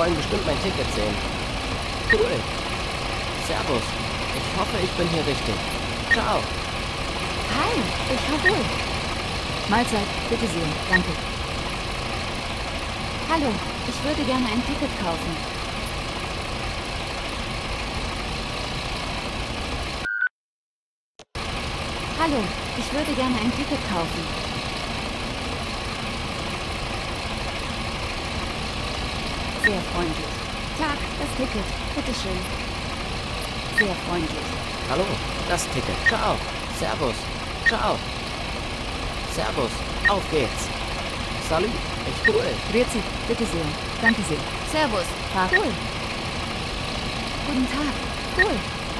wollen bestimmt mein Ticket sehen. Cool. Servus. Ich hoffe, ich bin hier richtig. Ciao. Hi, ich hoffe wohl. Mahlzeit, bitte sehen, danke. Hallo, ich würde gerne ein Ticket kaufen. Hallo, ich würde gerne ein Ticket kaufen. Sehr freundlich. Tag, das Ticket, bitteschön. Sehr freundlich. Hallo, das Ticket. Ciao. Servus. Ciao. Servus. Auf geht's. Salut. Ich cool. Grüezi, bitte sehr. Danke sehr. Servus. Tag. Cool. Guten Tag. Cool.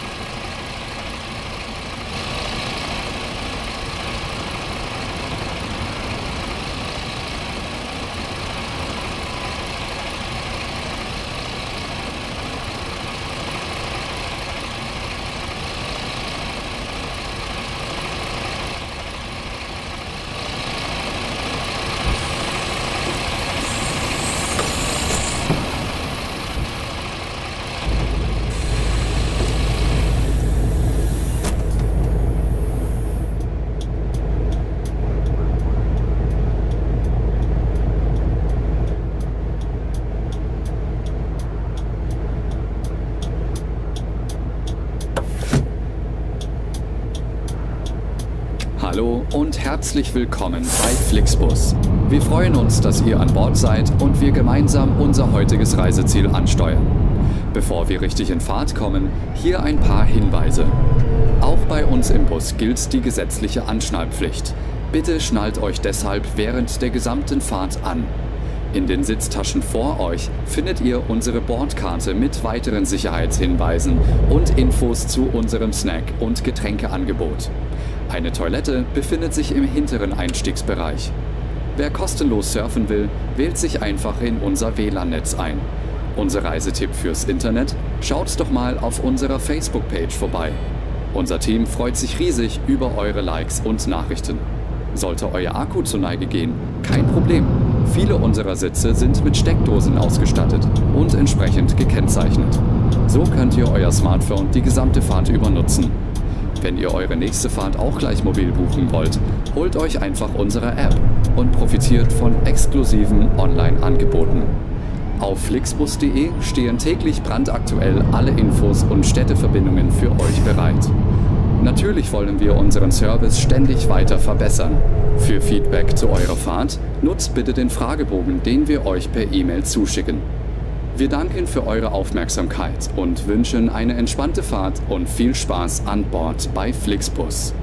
Hallo und herzlich willkommen bei Flixbus. Wir freuen uns, dass ihr an Bord seid und wir gemeinsam unser heutiges Reiseziel ansteuern. Bevor wir richtig in Fahrt kommen, hier ein paar Hinweise. Auch bei uns im Bus gilt die gesetzliche Anschnallpflicht. Bitte schnallt euch deshalb während der gesamten Fahrt an. In den Sitztaschen vor euch findet ihr unsere Bordkarte mit weiteren Sicherheitshinweisen und Infos zu unserem Snack- und Getränkeangebot. Eine Toilette befindet sich im hinteren Einstiegsbereich. Wer kostenlos surfen will, wählt sich einfach in unser WLAN-Netz ein. Unser Reisetipp fürs Internet? Schaut doch mal auf unserer Facebook-Page vorbei. Unser Team freut sich riesig über eure Likes und Nachrichten. Sollte euer Akku zur Neige gehen, kein Problem. Viele unserer Sitze sind mit Steckdosen ausgestattet und entsprechend gekennzeichnet. So könnt ihr euer Smartphone die gesamte Fahrt über nutzen. Wenn ihr eure nächste Fahrt auch gleich mobil buchen wollt, holt euch einfach unsere App und profitiert von exklusiven Online-Angeboten. Auf flixbus.de stehen täglich brandaktuell alle Infos und Städteverbindungen für euch bereit. Natürlich wollen wir unseren Service ständig weiter verbessern. Für Feedback zu eurer Fahrt nutzt bitte den Fragebogen, den wir euch per E-Mail zuschicken. Wir danken für eure Aufmerksamkeit und wünschen eine entspannte Fahrt und viel Spaß an Bord bei Flixbus.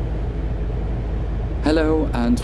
Hello and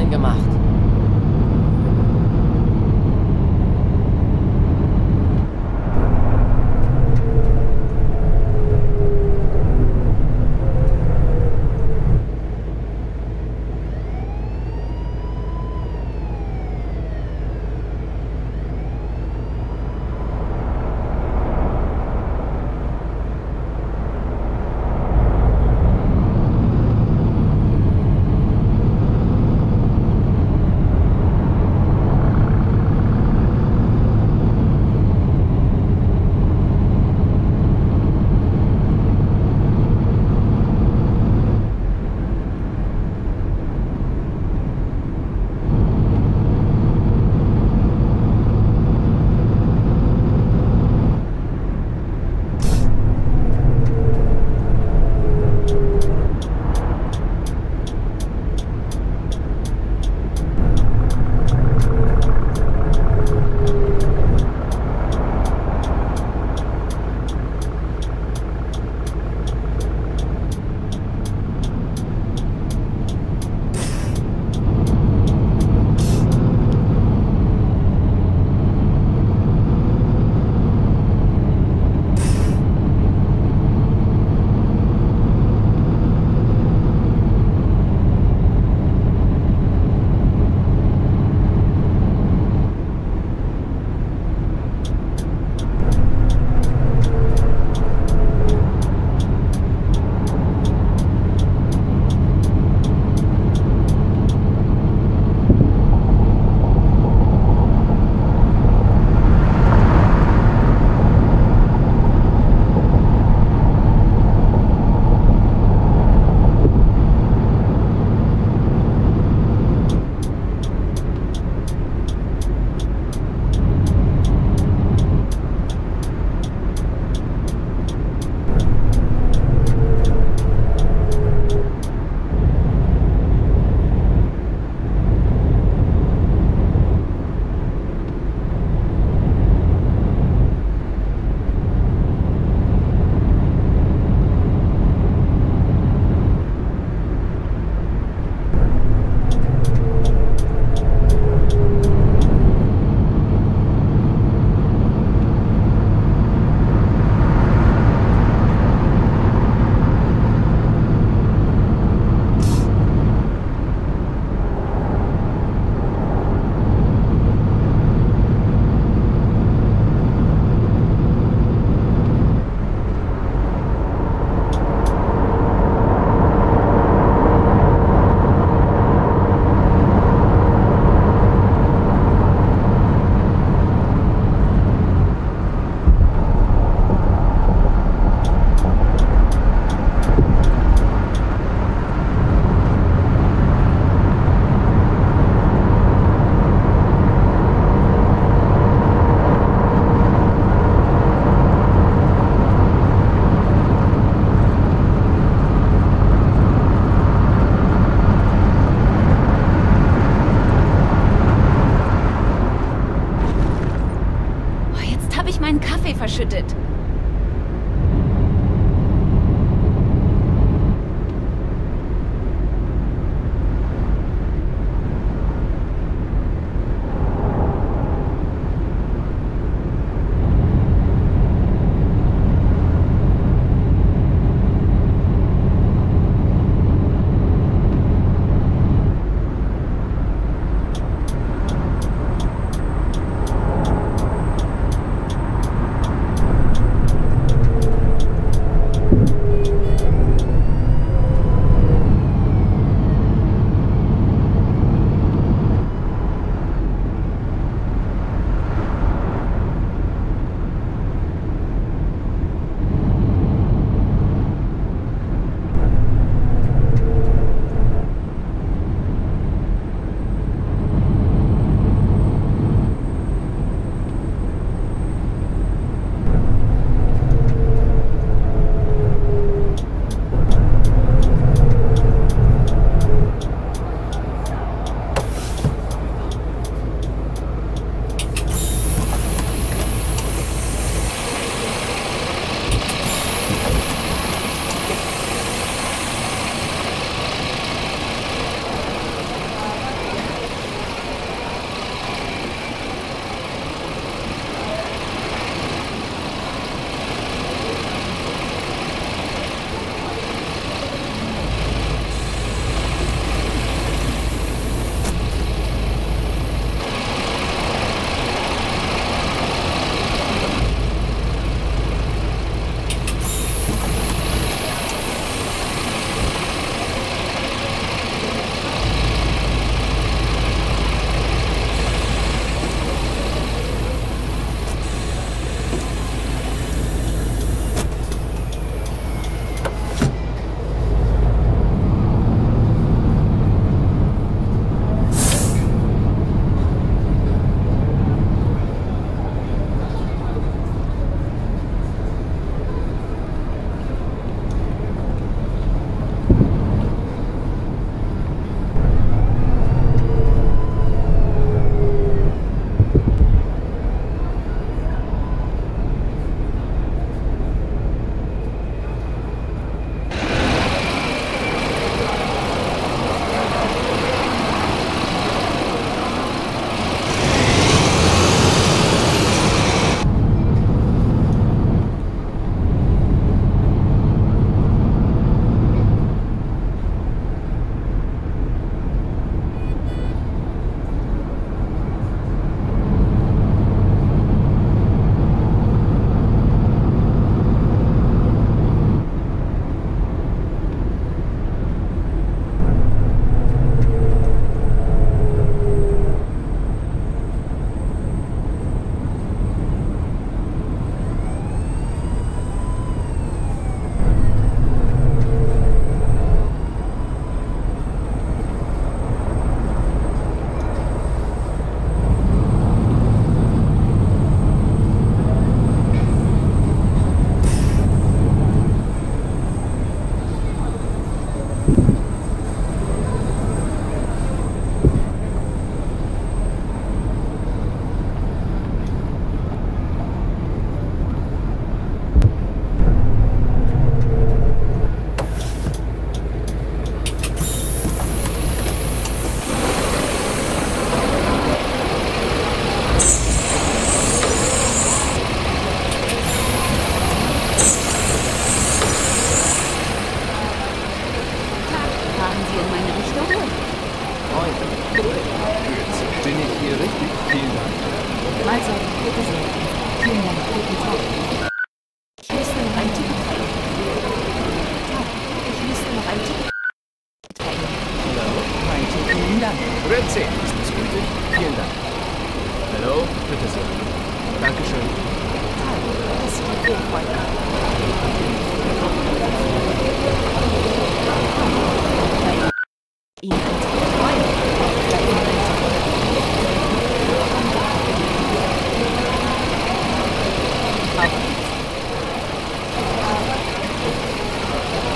klein gemacht.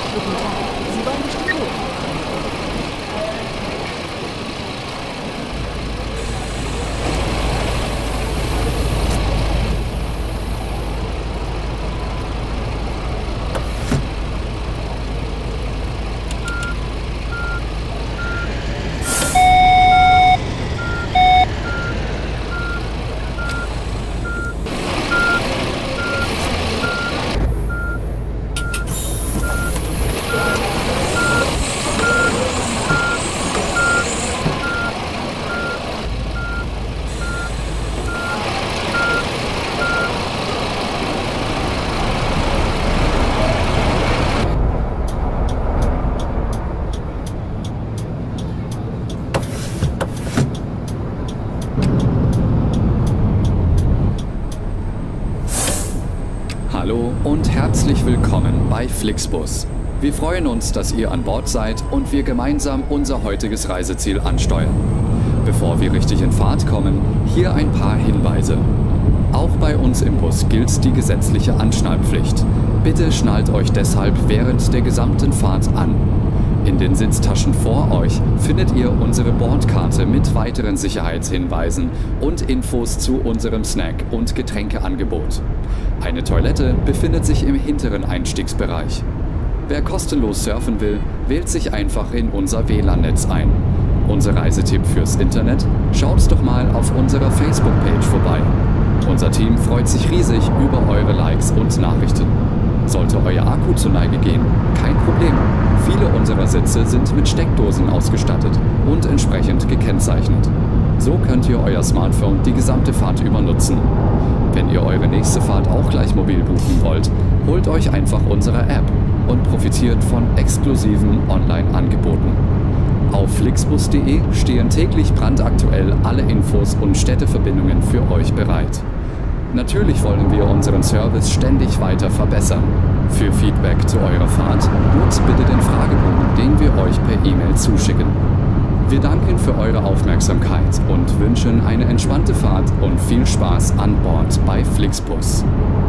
Guten Tag. Sie wollen bestimmt hoch. Hallo und herzlich willkommen bei Flixbus. Wir freuen uns, dass ihr an Bord seid und wir gemeinsam unser heutiges Reiseziel ansteuern. Bevor wir richtig in Fahrt kommen, hier ein paar Hinweise. Auch bei uns im Bus gilt die gesetzliche Anschnallpflicht. Bitte schnallt euch deshalb während der gesamten Fahrt an. In den Sitztaschen vor euch findet ihr unsere Bordkarte mit weiteren Sicherheitshinweisen und Infos zu unserem Snack- und Getränkeangebot. Eine Toilette befindet sich im hinteren Einstiegsbereich. Wer kostenlos surfen will, wählt sich einfach in unser WLAN-Netz ein. Unser Reisetipp fürs Internet? Schaut doch mal auf unserer Facebook-Page vorbei. Unser Team freut sich riesig über eure Likes und Nachrichten. Sollte euer Akku zur Neige gehen, kein Problem. Viele unserer Sitze sind mit Steckdosen ausgestattet und entsprechend gekennzeichnet. So könnt ihr euer Smartphone die gesamte Fahrt über nutzen. Wenn ihr eure nächste Fahrt auch gleich mobil buchen wollt, holt euch einfach unsere App und profitiert von exklusiven Online-Angeboten. Auf flixbus.de stehen täglich brandaktuell alle Infos und Städteverbindungen für euch bereit. Natürlich wollen wir unseren Service ständig weiter verbessern. Für Feedback zu eurer Fahrt nutzt bitte den Fragebogen, den wir euch per E-Mail zuschicken. Wir danken für eure Aufmerksamkeit und wünschen eine entspannte Fahrt und viel Spaß an Bord bei Flixbus.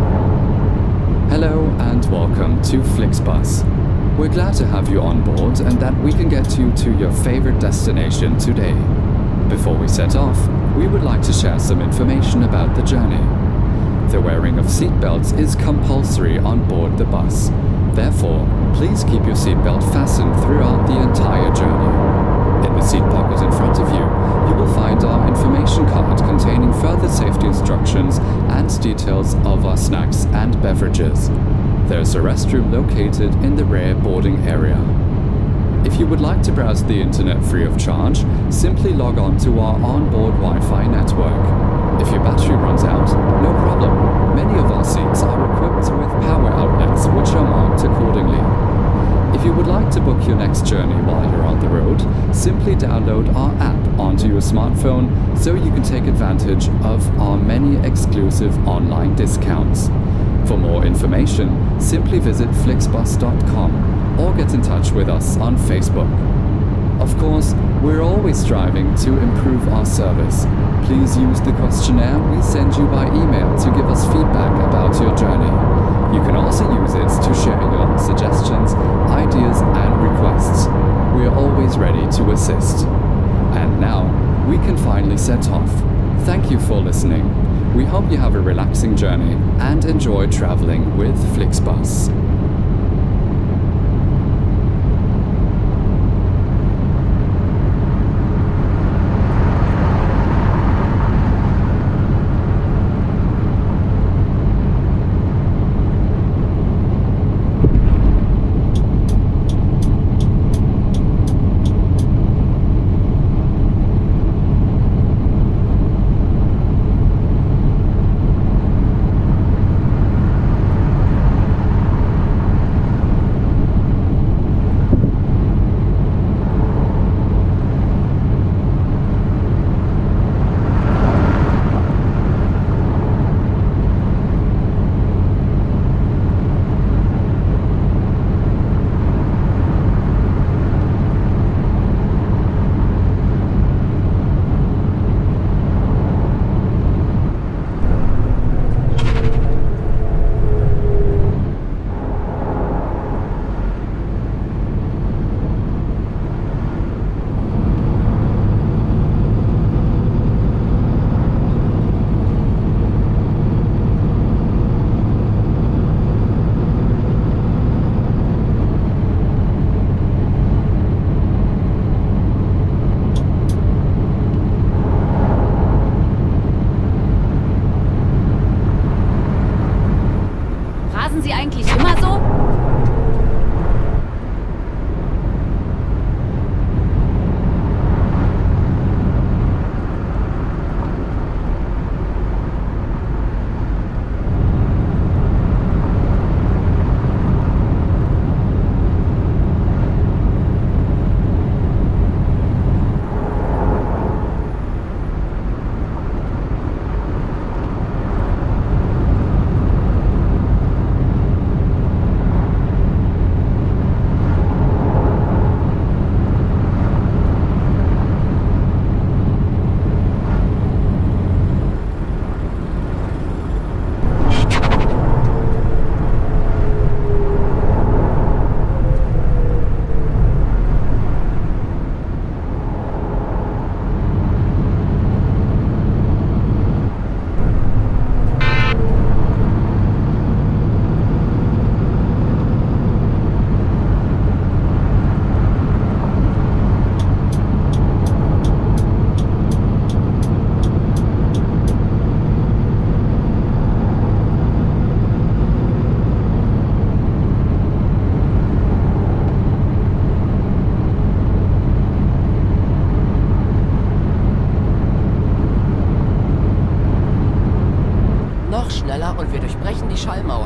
Hello and welcome to Flixbus. We're glad to have you on board and that we can get you to your favorite destination today. Before we set off, we would like to share some information about the journey. The wearing of seatbelts is compulsory on board the bus. Therefore, please keep your seatbelt fastened throughout the entire journey. In the seat pocket in front of you, you will find our information card containing further safety instructions and details of our snacks and beverages. There's a restroom located in the rear boarding area. If you would like to browse the internet free of charge, simply log on to our onboard Wi-Fi network. If your battery runs out, no problem. Many of our seats are equipped with power outlets which are marked accordingly. If you would like to book your next journey while you're on the road, simply download our app onto your smartphone so you can take advantage of our many exclusive online discounts. For more information, simply visit flixbus.com or get in touch with us on Facebook. Of course, we're always striving to improve our service. Please use the questionnaire we send you by email to give us feedback about your journey. You can also use it to share your suggestions, ideas and requests. We are always ready to assist. And now, we can finally set off. Thank you for listening. We hope you have a relaxing journey and enjoy traveling with Flixbus. brechen die Schallmauer.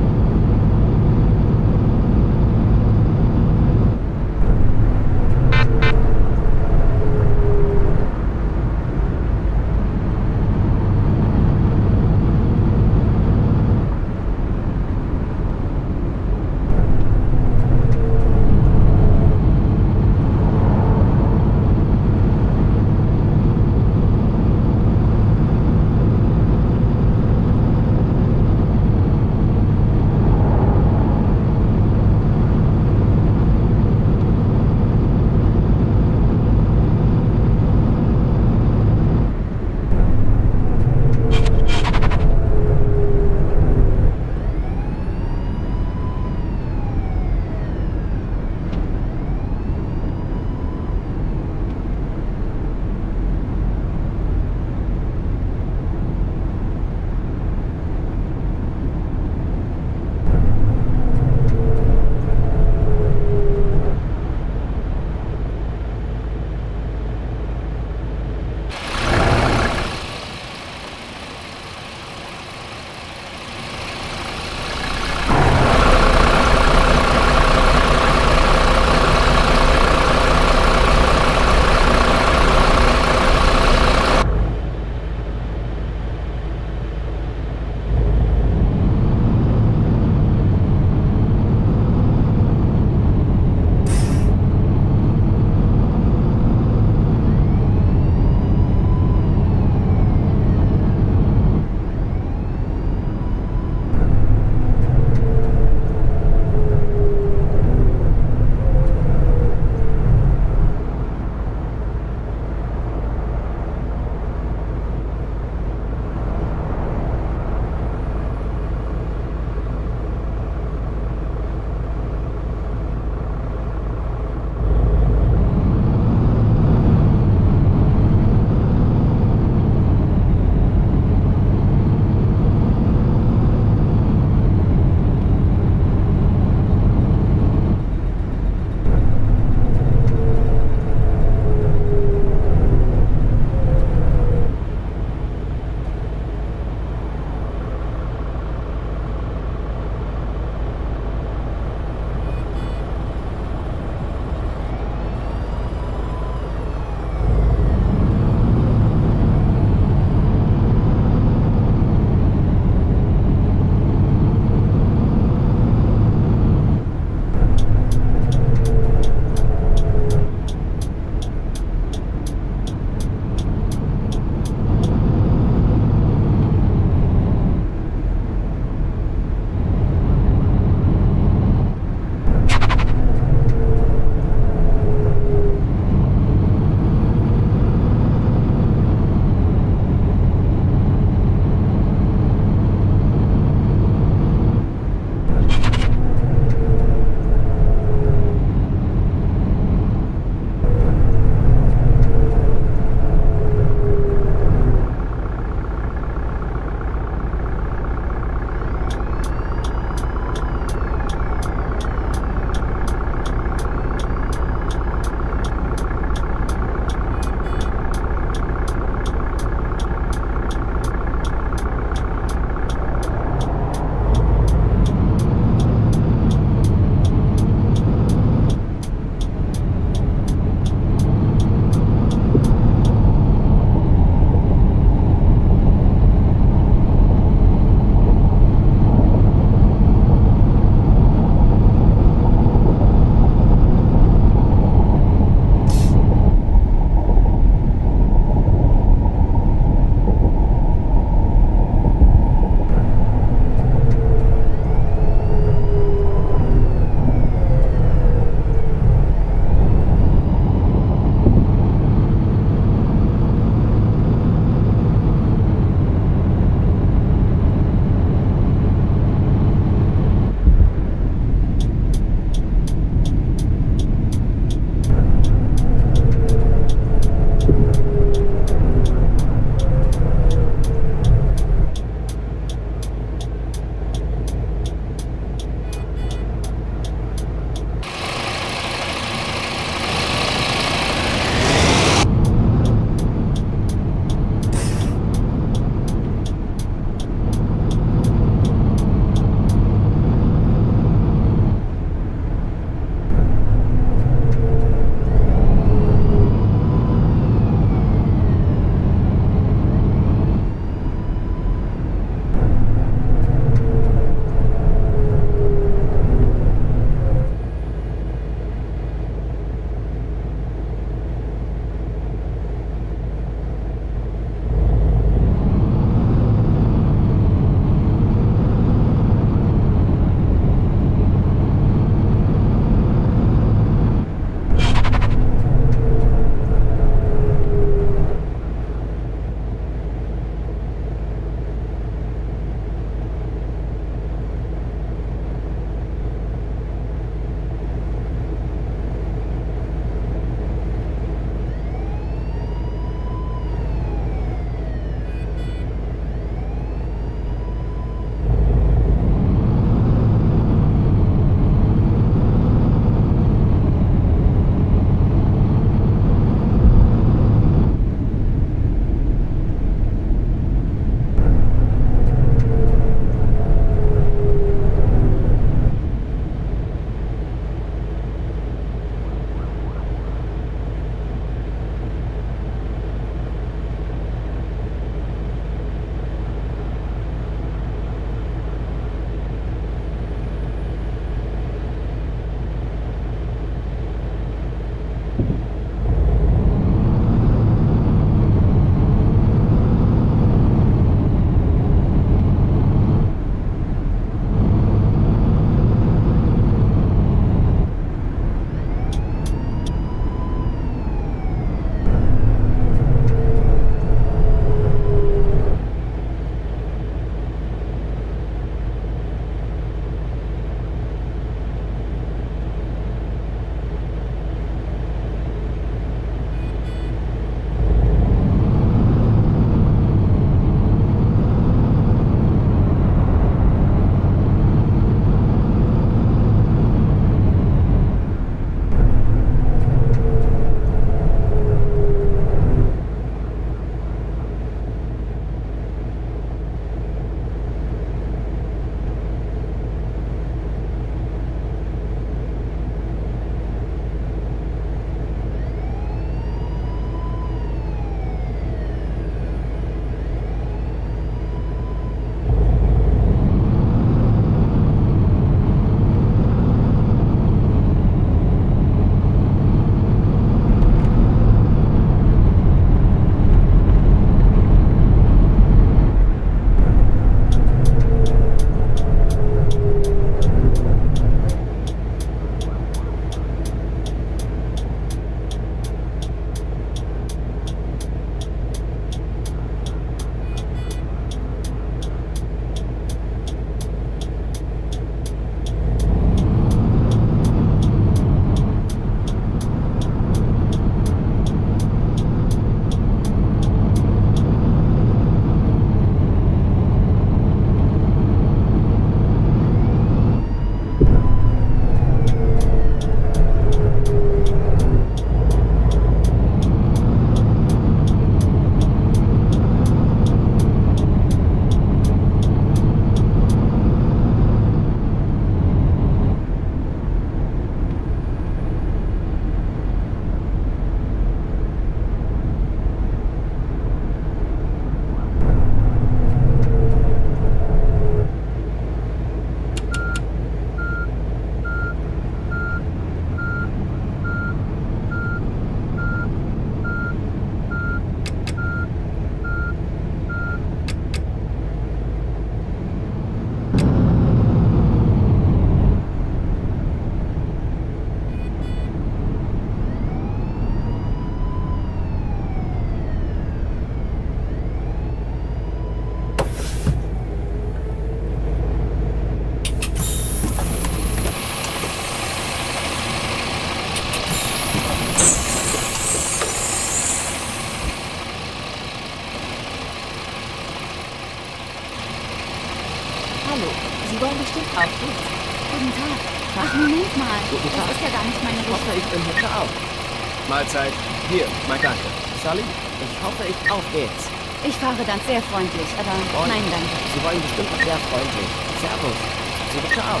Hallo, Sie wollen bestimmt auf geht's. Guten Tag. Ach, Moment mal. Guten Tag. Das ist ja gar nicht meine Ich hoffe, Richtung. ich bin hier. Ciao. Mahlzeit. Hier, mein Danke. Salut. Ich hoffe, auf geht's. Ich fahre dann sehr freundlich, aber Und nein, danke. Sie wollen bestimmt sehr freundlich. Servus. Ciao.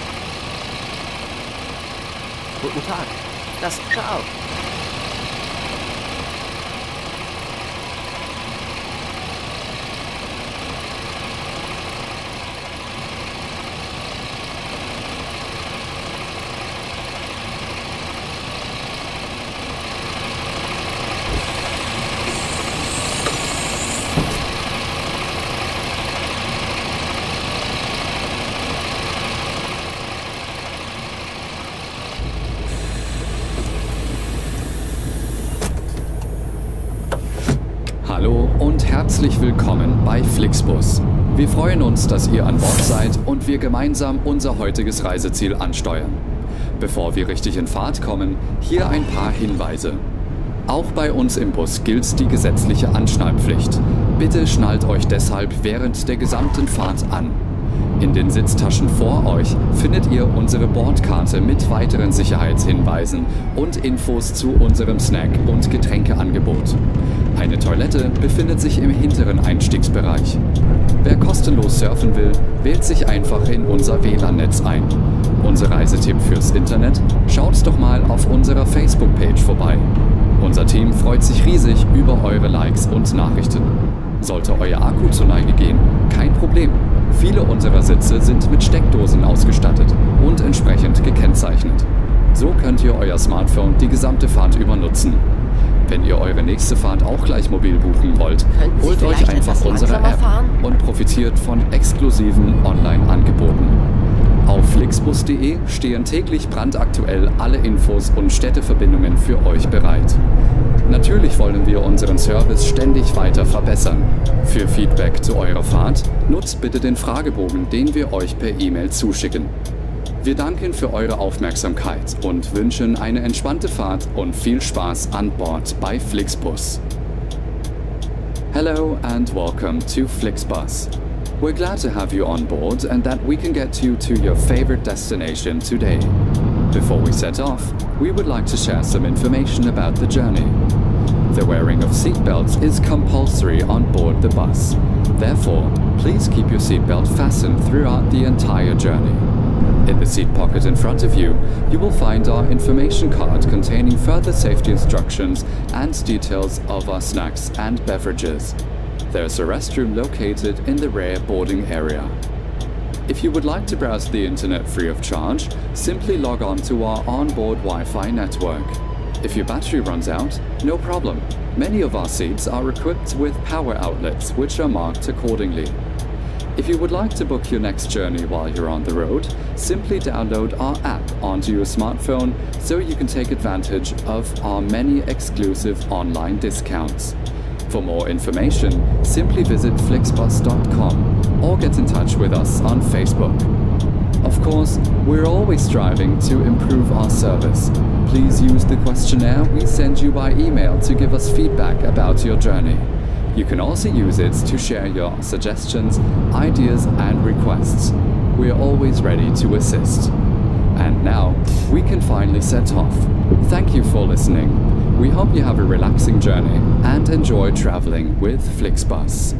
Guten Tag. Ciao. Hallo und herzlich willkommen bei Flixbus. Wir freuen uns, dass ihr an Bord seid und wir gemeinsam unser heutiges Reiseziel ansteuern. Bevor wir richtig in Fahrt kommen, hier ein paar Hinweise. Auch bei uns im Bus gilt die gesetzliche Anschnallpflicht. Bitte schnallt euch deshalb während der gesamten Fahrt an. In den Sitztaschen vor euch findet ihr unsere Bordkarte mit weiteren Sicherheitshinweisen und Infos zu unserem Snack- und Getränkeangebot. Eine Toilette befindet sich im hinteren Einstiegsbereich. Wer kostenlos surfen will, wählt sich einfach in unser WLAN-Netz ein. Unser Reisetipp fürs Internet? Schaut doch mal auf unserer Facebook-Page vorbei. Unser Team freut sich riesig über eure Likes und Nachrichten. Sollte euer Akku zur Neige gehen, kein Problem. Viele unserer Sitze sind mit Steckdosen ausgestattet und entsprechend gekennzeichnet. So könnt ihr euer Smartphone die gesamte Fahrt über nutzen. Wenn ihr eure nächste Fahrt auch gleich mobil buchen wollt, Könnten Sie holt euch vielleicht einfach etwas unsere langsamer App fahren? und profitiert von exklusiven Online-Angeboten. Auf flixbus.de stehen täglich brandaktuell alle Infos und Städteverbindungen für euch bereit. Natürlich wollen wir unseren Service ständig weiter verbessern. Für Feedback zu eurer Fahrt nutzt bitte den Fragebogen, den wir euch per E-Mail zuschicken. Wir danken für eure Aufmerksamkeit und wünschen eine entspannte Fahrt und viel Spaß an Bord bei Flixbus. Hello and welcome to Flixbus. We're glad to have you on board and that we can get you to your favorite destination today. Before we set off, we would like to share some information about the journey. The wearing of seatbelts is compulsory on board the bus. Therefore, please keep your seatbelt fastened throughout the entire journey. In the seat pocket in front of you, you will find our information card containing further safety instructions and details of our snacks and beverages. There's a restroom located in the rear boarding area. If you would like to browse the internet free of charge, simply log on to our onboard Wi-Fi network. If your battery runs out, no problem. Many of our seats are equipped with power outlets which are marked accordingly. If you would like to book your next journey while you're on the road, simply download our app onto your smartphone so you can take advantage of our many exclusive online discounts. For more information, simply visit flixbus.com or get in touch with us on Facebook. Of course, we're always striving to improve our service. Please use the questionnaire we send you by email to give us feedback about your journey. You can also use it to share your suggestions, ideas and requests. We are always ready to assist. And now, we can finally set off. Thank you for listening. We hope you have a relaxing journey and enjoy traveling with Flixbus.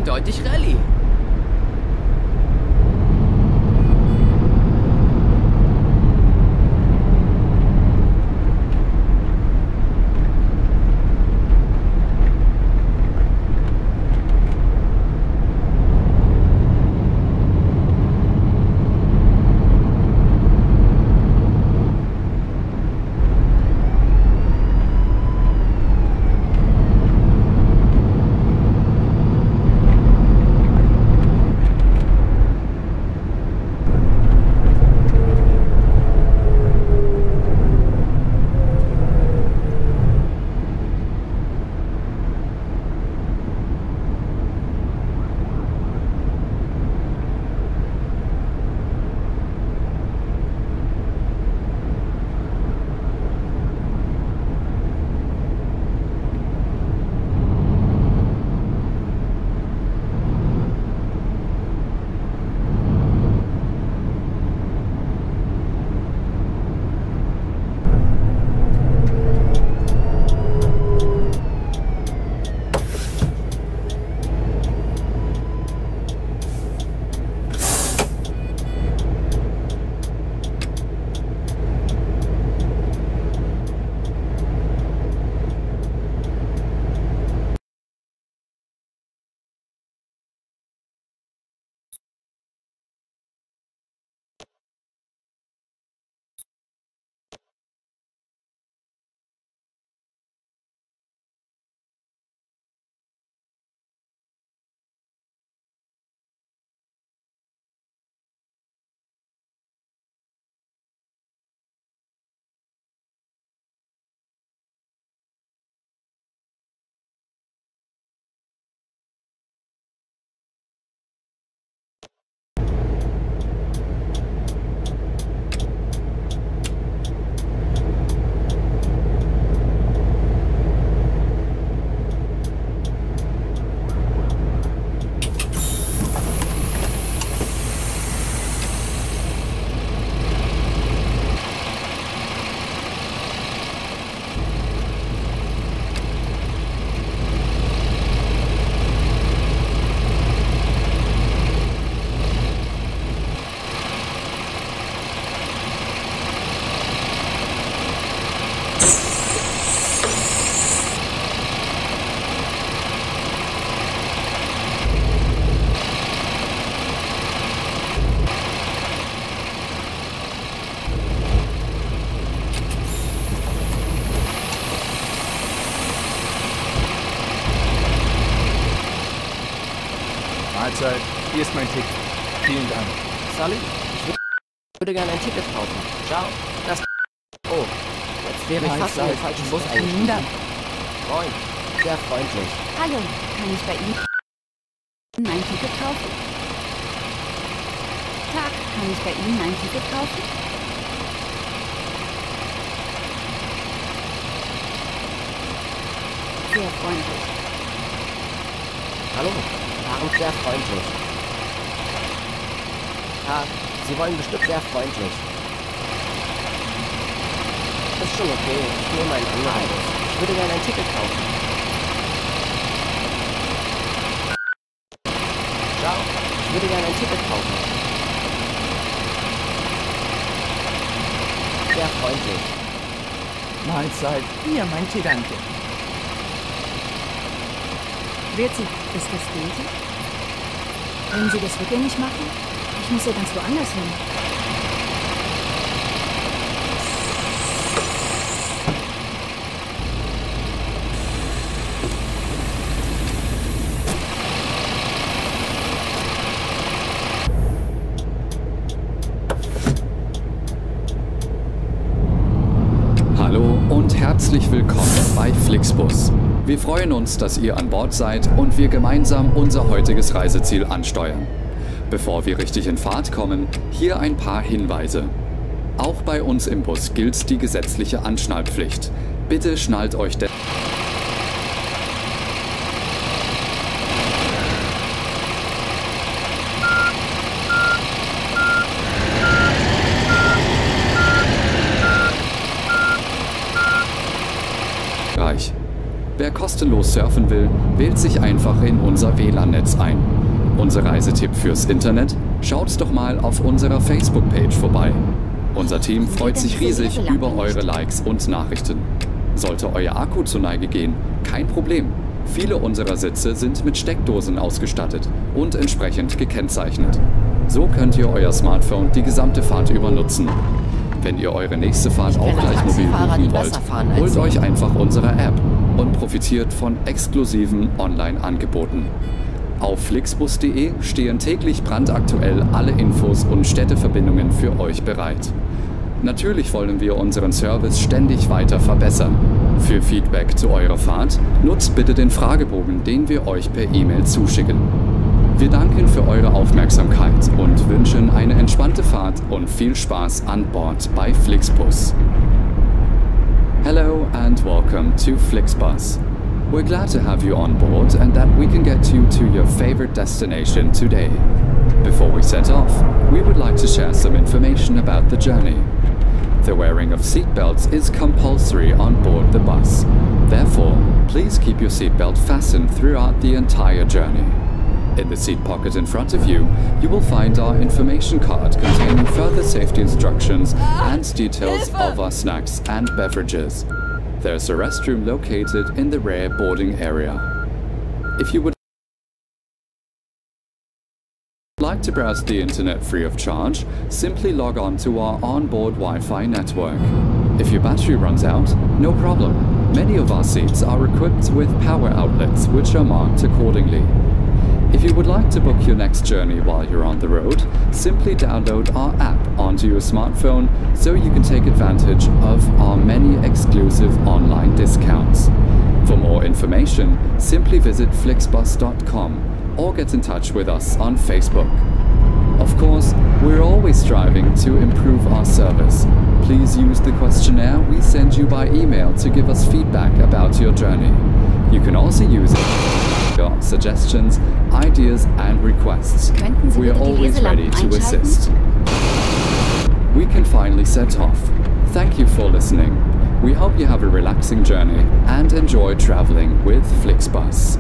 eindeutig Rallye. Mahlzeit. Hier ist mein Ticket. Vielen Dank. Salut, ich würde gerne ein Ticket kaufen. Ciao. Das... Oh, jetzt wäre ich fast in den falschen Bus eingestiegen. Moin, sehr freundlich. Hallo, kann ich bei Ihnen ein Ticket kaufen? Tag, kann ich bei Ihnen ein Ticket kaufen? Sehr freundlich. Hallo, waren sehr freundlich. Tag, Sie wollen bestimmt sehr freundlich. Ist schon okay, ich nehme einen anderen Bus. Ich würde gerne ein Ticket kaufen. Ciao, ich würde gerne ein Ticket kaufen. Sehr freundlich. Mahlzeit. Hier, mein Tee, danke. Grüezi, ist das gültig? Können Sie das rückgängig machen? Ich muss ja ganz woanders hin. Hallo und herzlich willkommen bei Flixbus. Wir freuen uns, dass ihr an Bord seid und wir gemeinsam unser heutiges Reiseziel ansteuern. Bevor wir richtig in Fahrt kommen, hier ein paar Hinweise. Auch bei uns im Bus gilt die gesetzliche Anschnallpflicht. Bitte schnallt euch Wer kostet kostenlos surfen will, wählt sich einfach in unser WLAN-Netz ein. Unser Reisetipp fürs Internet? Schaut doch mal auf unserer Facebook-Page vorbei. Unser Team freut sich riesig über eure Likes und Nachrichten. Sollte euer Akku zur Neige gehen, kein Problem. Viele unserer Sitze sind mit Steckdosen ausgestattet und entsprechend gekennzeichnet. So könnt ihr euer Smartphone die gesamte Fahrt über nutzen. Wenn ihr eure nächste Fahrt auch gleich mobil buchen wollt, holt euch einfach unsere App und profitiert von exklusiven Online-Angeboten. Auf flixbus.de stehen täglich brandaktuell alle Infos und Städteverbindungen für euch bereit. Natürlich wollen wir unseren Service ständig weiter verbessern. Für Feedback zu eurer Fahrt nutzt bitte den Fragebogen, den wir euch per E-Mail zuschicken. Wir danken für eure Aufmerksamkeit und wünschen eine entspannte Fahrt und viel Spaß an Bord bei Flixbus. Hello and welcome to Flixbus. We're glad to have you on board and that we can get you to your favorite destination today. Before we set off, we would like to share some information about the journey. The wearing of seatbelts is compulsory on board the bus. Therefore, please keep your seatbelt fastened throughout the entire journey. In the seat pocket in front of you, you will find our information card containing further safety instructions and details of our snacks and beverages. There's a restroom located in the rear boarding area. If you would like to browse the internet free of charge, simply log on to our onboard Wi-Fi network. If your battery runs out, no problem. Many of our seats are equipped with power outlets which are marked accordingly. If you would like to book your next journey while you're on the road, simply download our app onto your smartphone so you can take advantage of our many exclusive online discounts. For more information, simply visit flixbus.com or get in touch with us on Facebook. Of course, we're always striving to improve our service. Please use the questionnaire we send you by email to give us feedback about your journey. You can also use it for your suggestions, ideas and requests. We are always ready to assist. We can finally set off. Thank you for listening. We hope you have a relaxing journey and enjoy traveling with Flixbus.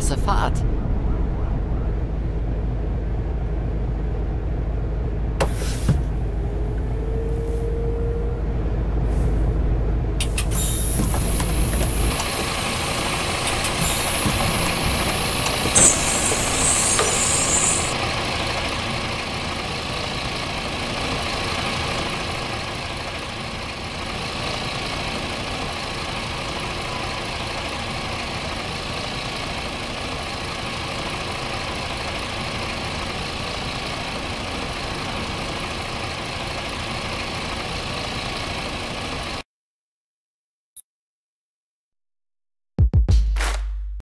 Klasse Fahrt.